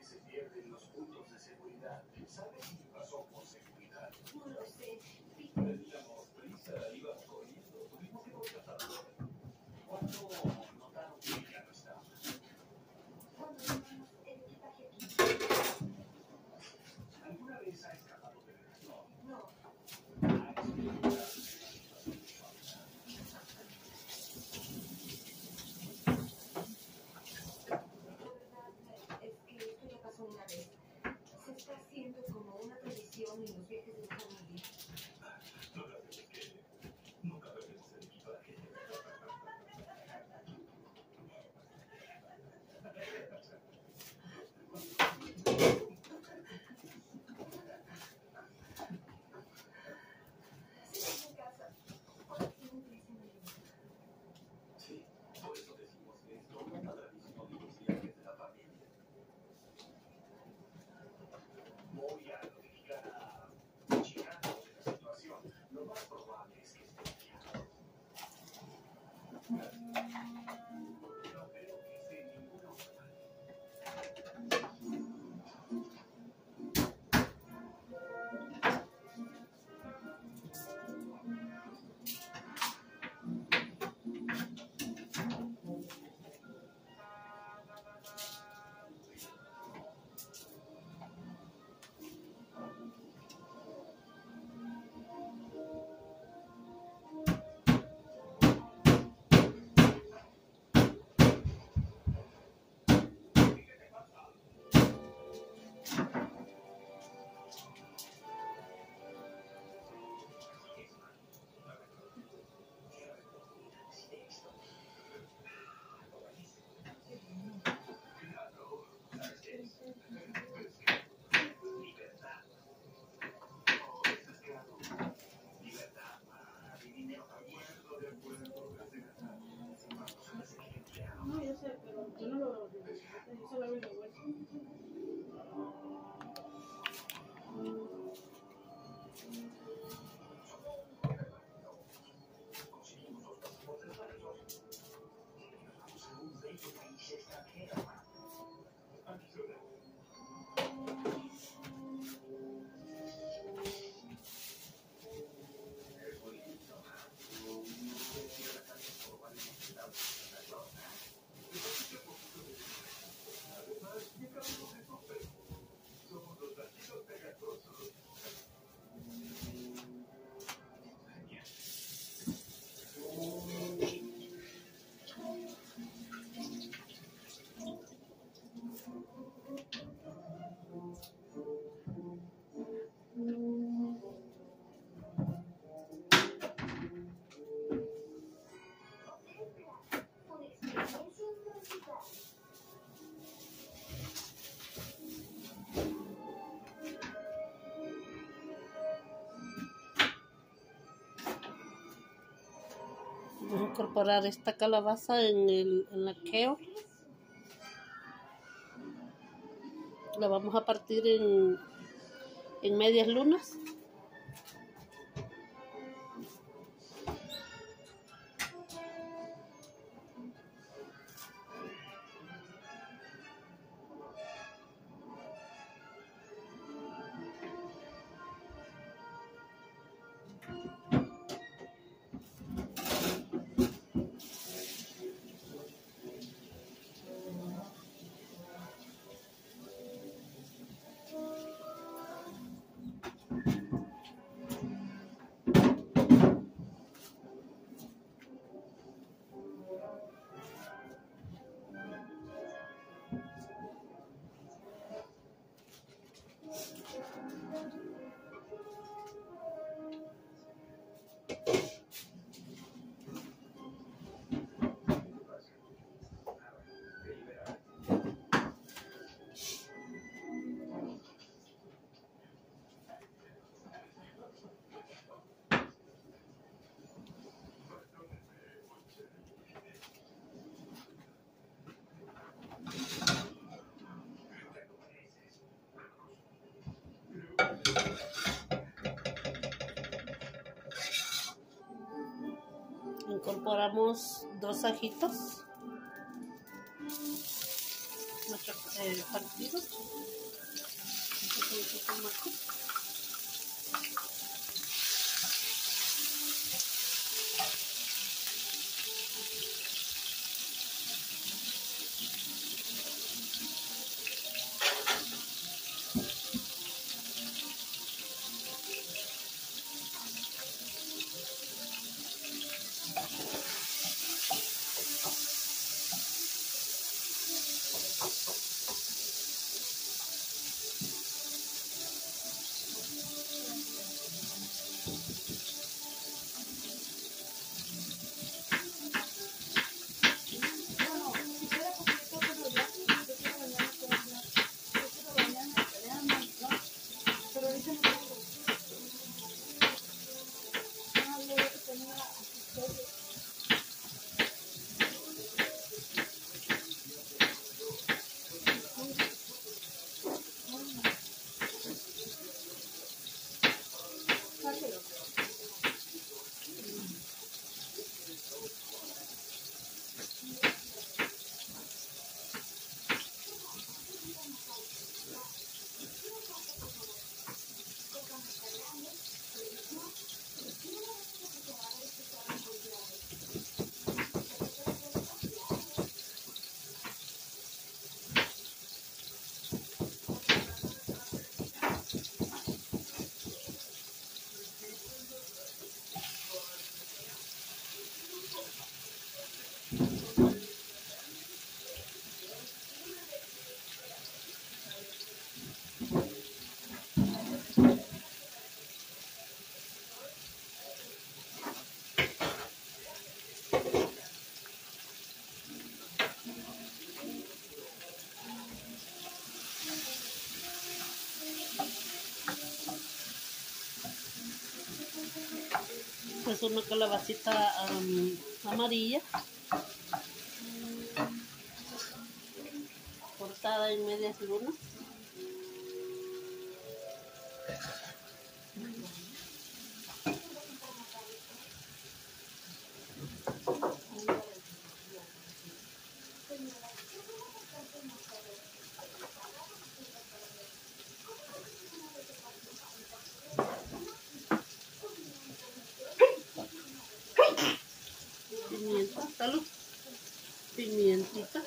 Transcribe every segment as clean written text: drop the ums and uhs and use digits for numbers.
se pierden los puntos de seguridad. ¿Sabes si pasó por seguridad? No lo sé. Teníamos prisa, ibas corriendo. Tuvimos que contratarlo. ¿Cuándo notaron que ya no estaba? Cuando llevamos el equipaje aquí. ¿Alguna vez ha escapado de verdad? No. ¿Ha experimentado una situación falsa? La verdad es que esto ya pasó una vez. Se está haciendo como una tradición en los viajes de la familia. Lo grave es que nunca perdemos el equipaje. Sí, en casa. ¿Por qué no dicen nada? Sí, por eso decimos que es toda una tradición de los viajes de la familia. Voy a notificar a Chicago de la situación. Lo más probable es que esté pillado. No creo que esté en ninguna otra parte. No, yo sé, pero yo no lo yo solo abrí la bolsa. Conseguimos los pasaportes para los dos. Vamos a un bello país extranjero. Aquí suena. Es muy lindo. Cierra cambios por varios estados en la zona. Además, llegamos de tope. Somos los latinos pegajosos. Genial. Una experiencia musical. Vamos a incorporar esta calabaza en la kale. La vamos a partir en medias lunas. Incorporamos 2 ajitos. Mucho. partidos. Estos son sus tomates. Pues una calabacita amarilla, cortada en medias lunas. Pimienta, salud, pimientita.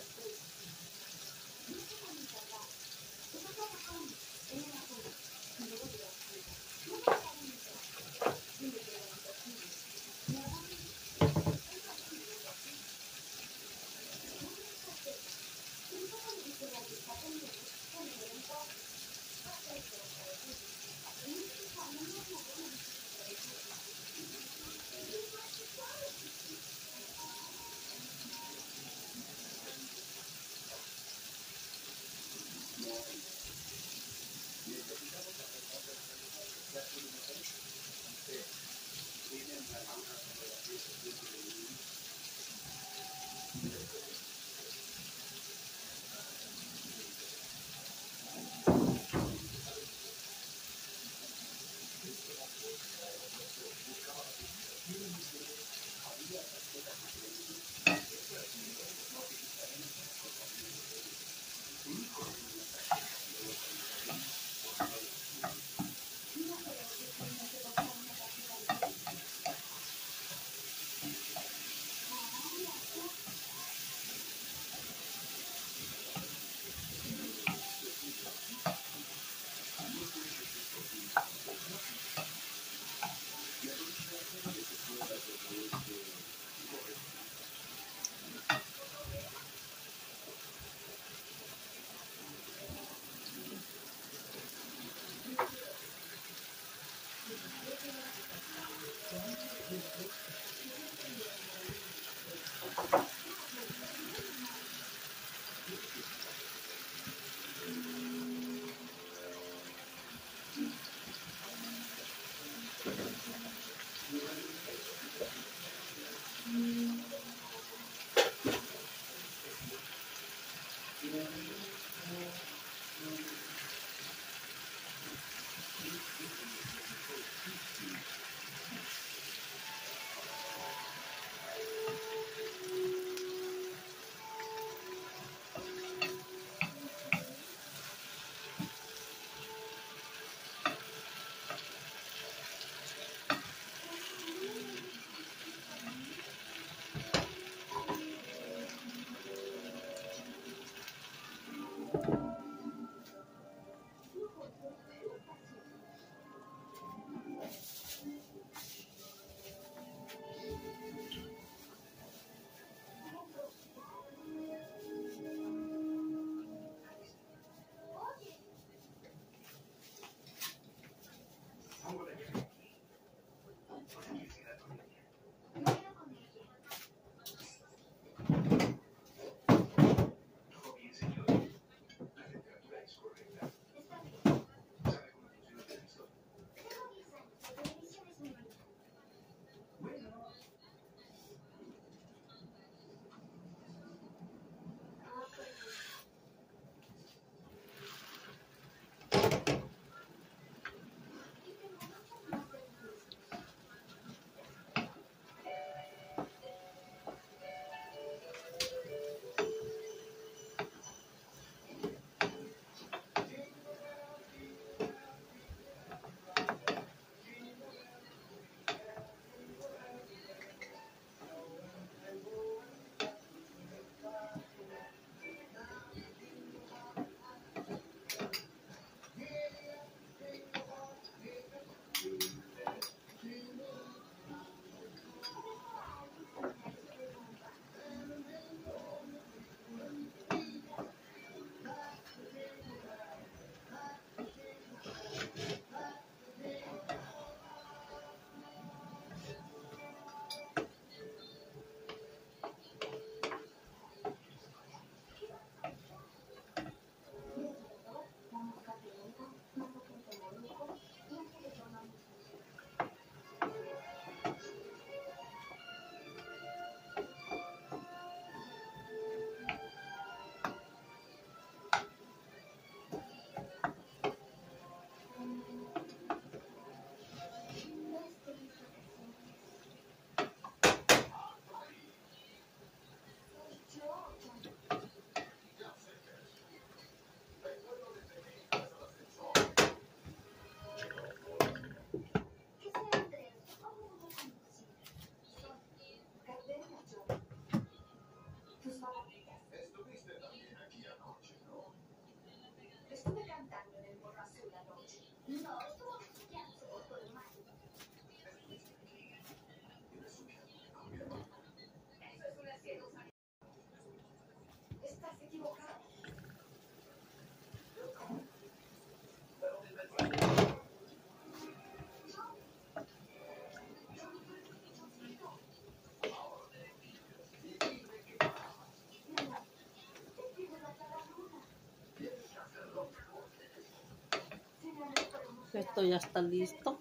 Esto ya está listo.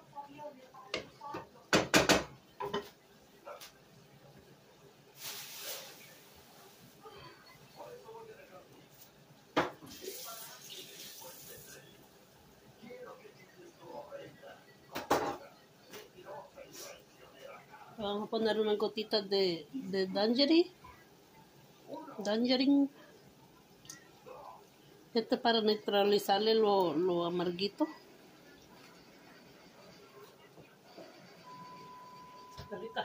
Vamos a poner unas gotitas de Tangerine. Este para neutralizarle lo amarguito. Está rica.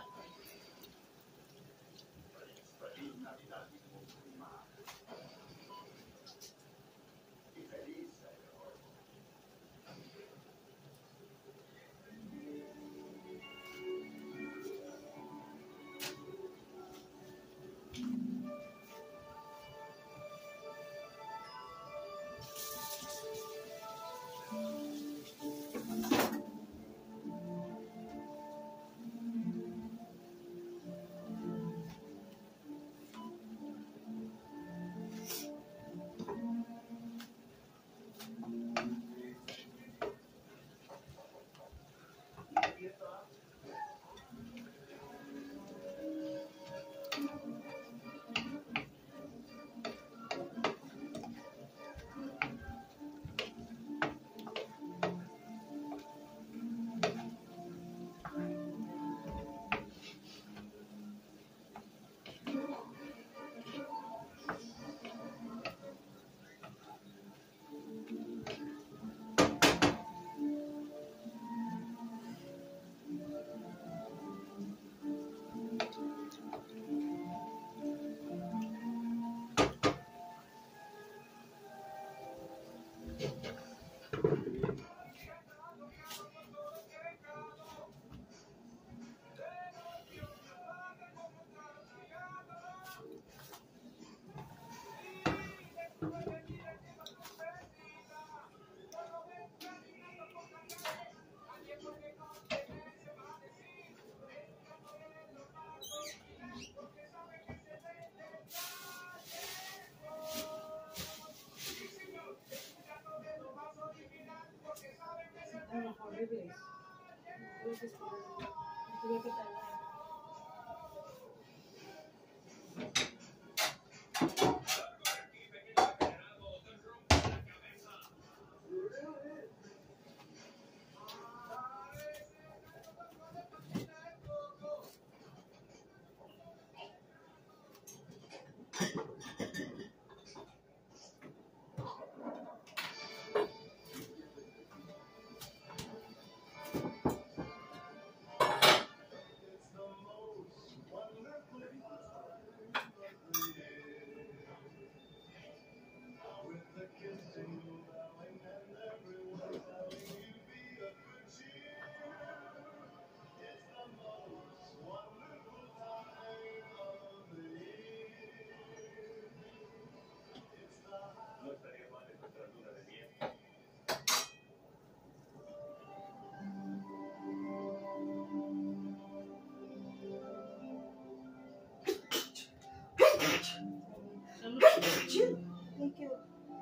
Thank you.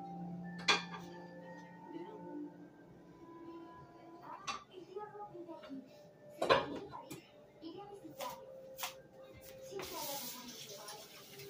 El tío Rob vive aquí. Se va a ir a París. Iré a visitarlo. Siempre hablamos mucho de París.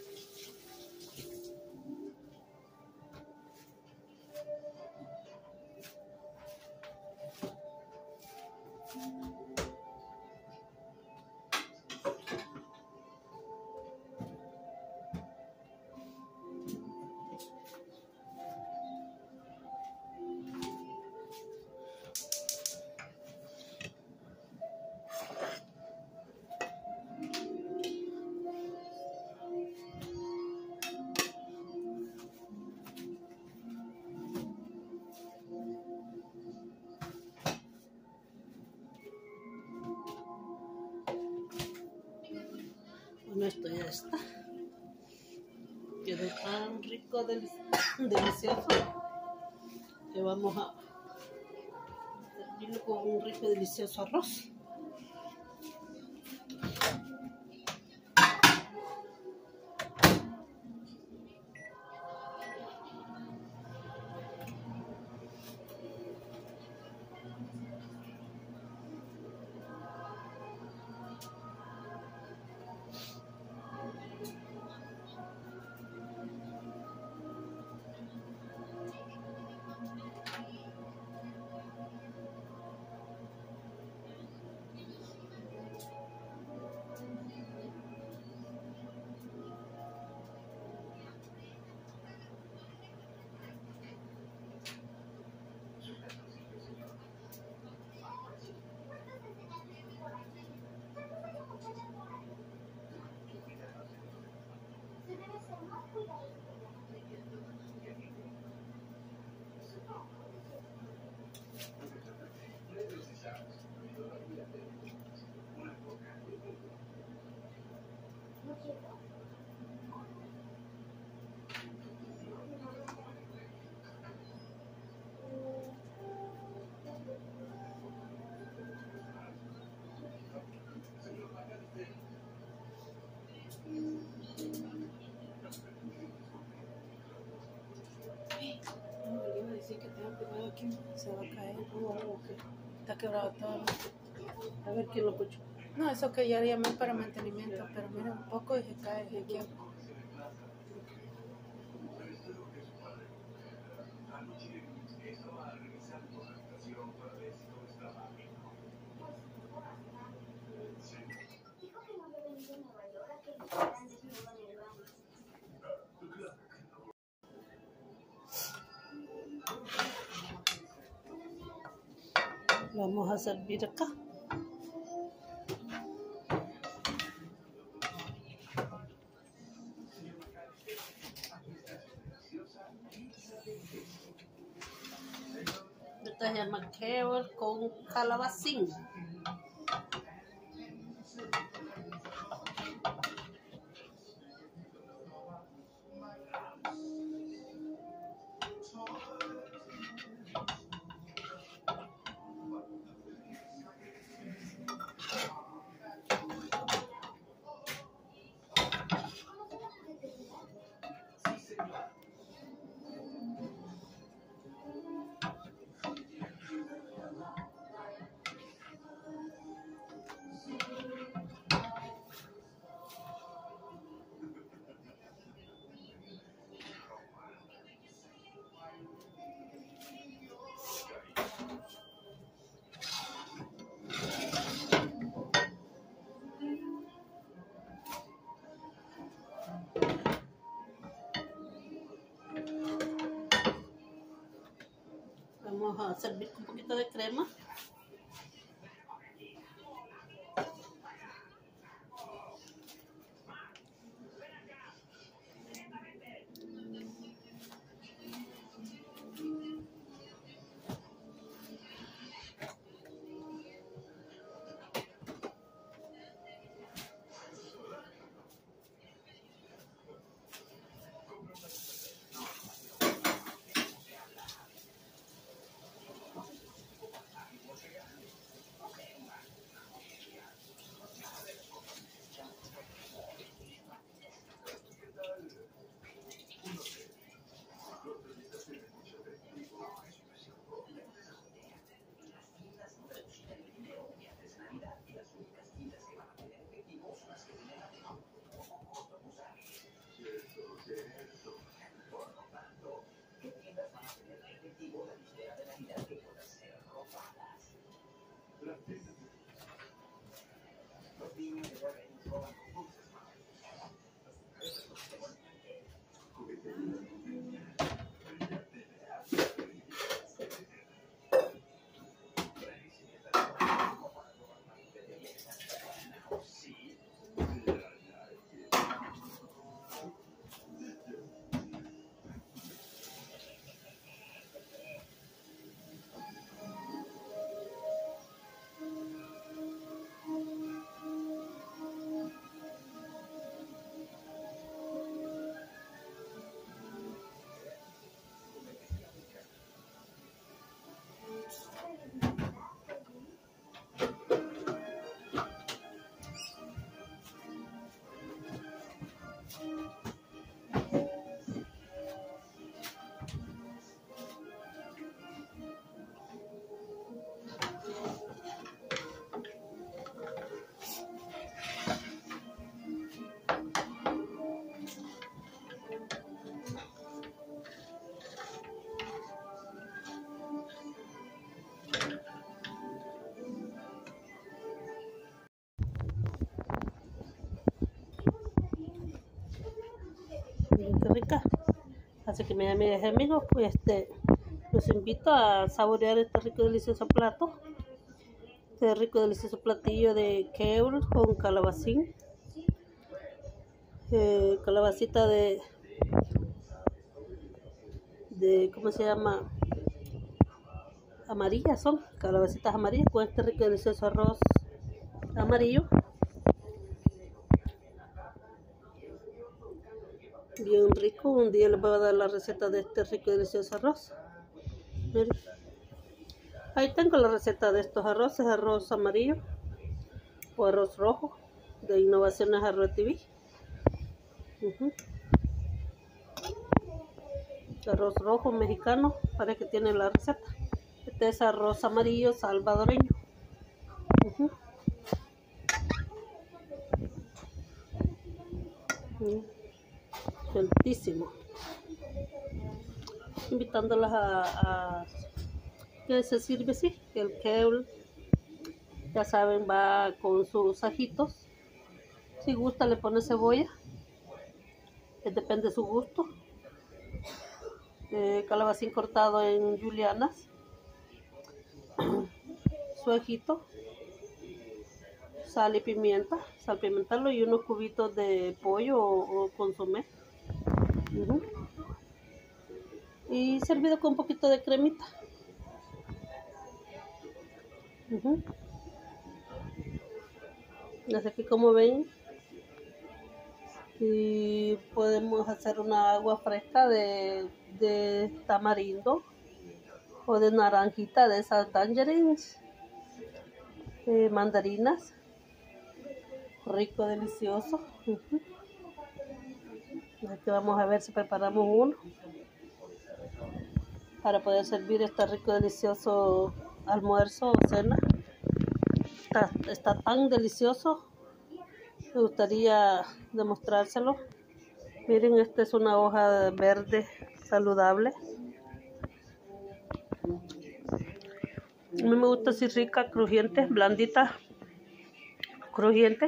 Bueno, esto ya está. Quedó tan rico, delicioso, que vamos a servirlo con un rico, delicioso arroz. Decir que tengo cuidado aquí, se va a caer o algo que está quebrado todo. A ver quién lo escuchó. No, eso que ya llamé para mantenimiento, pero mira un poco y se cae, se quiebra. Dijo que no debe ir a Nueva York a que lo vieran desnudo en el baño. Vamos a servir acá. Esta se llama kale con calabacín. Vamos a servir con un poquito de crema. Miren qué rica. Así que mis amigas y amigos, pues los invito a saborear este rico y delicioso plato. Este rico y delicioso platillo de kale con calabacín. Calabacita de ¿cómo se llama? Amarillas son, calabacitas amarillas con este rico y delicioso arroz amarillo. Bien rico. Un día les voy a dar la receta de este rico y delicioso arroz. Miren. Ahí tengo la receta de estos arroces, arroz amarillo o arroz rojo de Innovaciones Arroz TV. Arroz rojo mexicano, para que tiene la receta. Este es arroz amarillo salvadoreño. Sueltísimo. Invitándolas a que se sirve así. El kale, ya saben, va con sus ajitos. Si gusta le pone cebolla, depende de su gusto. Calabacín cortado en julianas, su ajito, sal y pimienta, salpimentarlo, y unos cubitos de pollo o consomé. Y servido con un poquito de cremita. Así que como ven, y podemos hacer una agua fresca de tamarindo o de naranjita, de esas tangerines, mandarinas, rico, delicioso. Aquí vamos a ver si preparamos uno para poder servir este rico, delicioso almuerzo o cena. Está tan delicioso, me gustaría demostrárselo. Miren, esta es una hoja verde saludable. A mí me gusta así rica, crujiente, blandita, crujiente.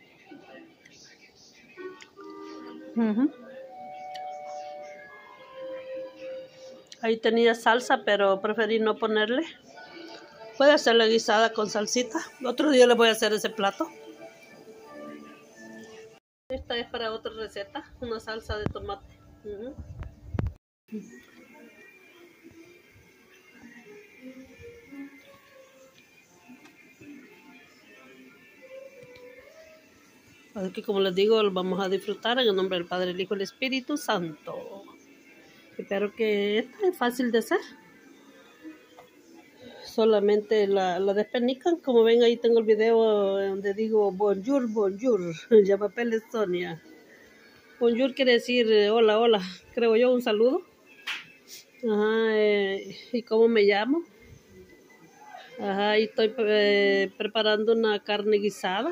Ahí tenía salsa, pero preferí no ponerle. Puede hacerla guisada con salsita. Otro día les voy a hacer ese plato. Esta es para otra receta, una salsa de tomate. Así que, como les digo, lo vamos a disfrutar en el nombre del Padre, el Hijo y el Espíritu Santo. Espero que esta es fácil de hacer. Solamente la despenican. Como ven, ahí tengo el video donde digo bonjour, bonjour. Ya papel Sonia. Bonjour quiere decir hola, hola. Creo yo, un saludo. ¿Y cómo me llamo? Y estoy preparando una carne guisada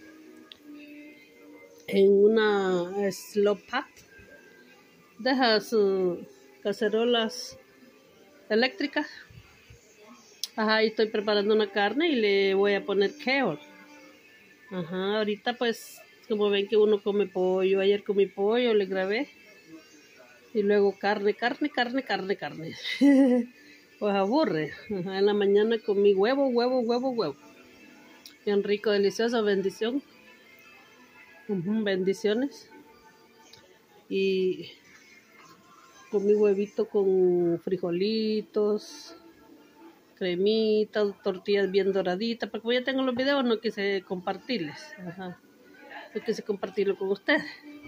en una slow pot. Deja sus cacerolas eléctricas. Y estoy preparando una carne y le voy a poner kale. Ahorita pues, como ven que uno come pollo, ayer comí pollo, le grabé. Y luego carne. Pues aburre. En la mañana comí huevo. Bien rico, delicioso, bendición. Bendiciones. Y comí huevito con frijolitos, cremita, tortillas bien doraditas, porque como ya tengo los videos no quise compartirles. No quise compartirlo con ustedes.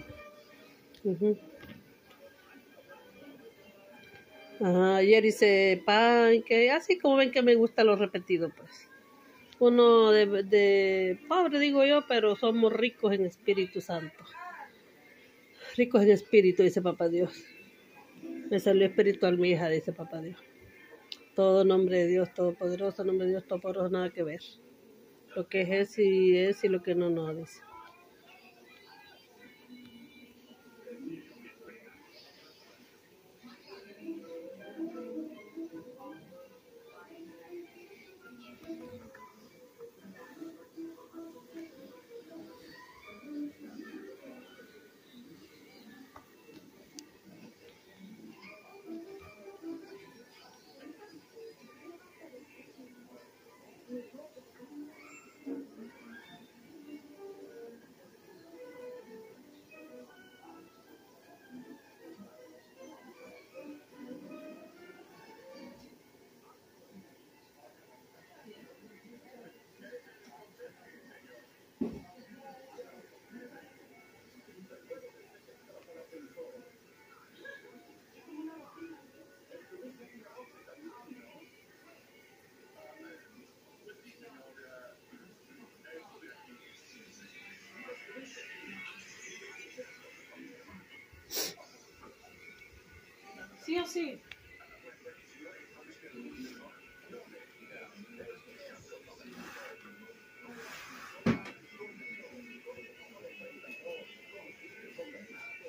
Ayer hice pan, que así como ven que me gusta lo repetido, pues. Uno de pobre, digo yo, pero somos ricos en Espíritu Santo. Ricos en espíritu, dice Papá Dios. Me salió espiritual mi hija, dice Papá Dios. Todo nombre de Dios todopoderoso, nombre de Dios todopoderoso, nada que ver. Lo que es y lo que no, dice. ¿Sí o sí?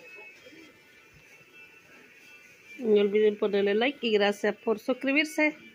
No olviden ponerle like y gracias por suscribirse.